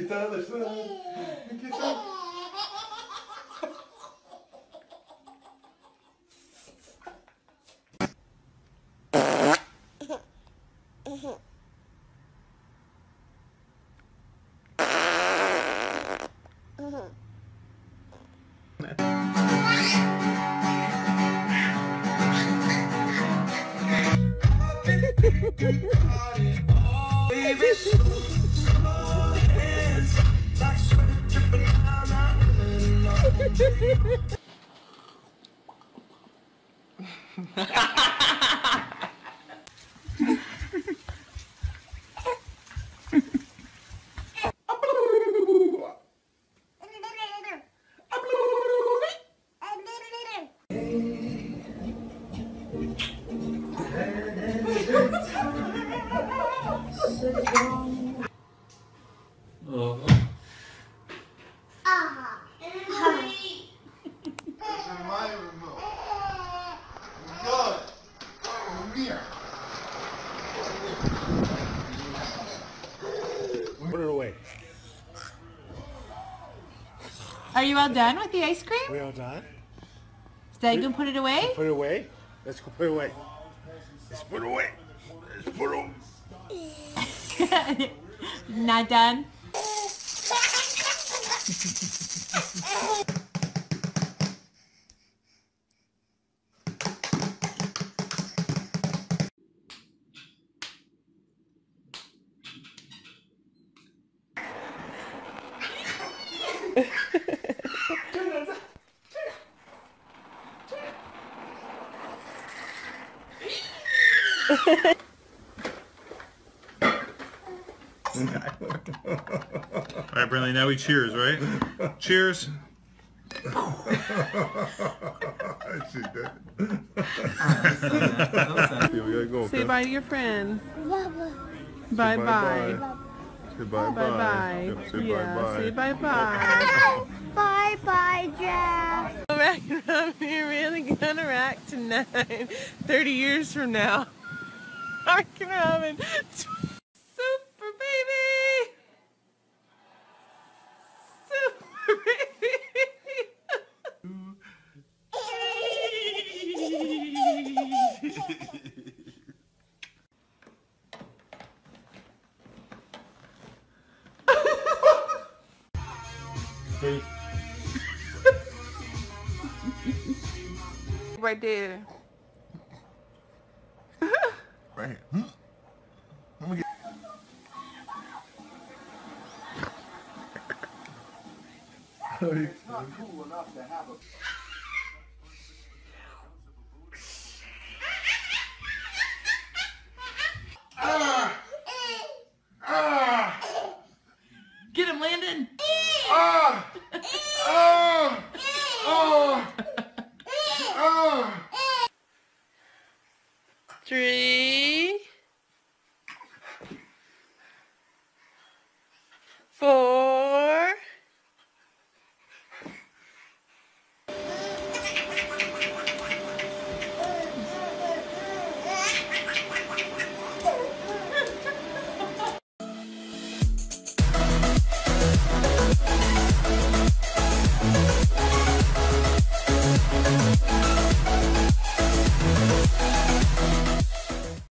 Nikita. Put it away. Are you all done with the ice cream? We all done? Is Dad gonna put it away? Put it away. Let's go put it away. Let's put it away. Let's put it away. Not done? All right, Brentley, now we cheers, right? Cheers. I see that. We gotta go. Say bye to your friends. Bye Bye-bye. Say bye bye. Bye-bye. Yep, say Yeah, bye bye. say bye-bye. Bye-bye, Jeff. Racking around here, really gonna rack tonight. 30 years from now. Racking around. Super baby! Super baby! Right there. Right here. Let me get. It's not cool enough to have a... Get him, Landon! Three.